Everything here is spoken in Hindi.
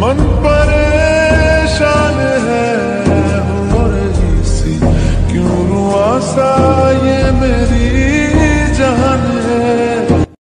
मन परेशान है, हो रही सी क्यों रुआ सा ये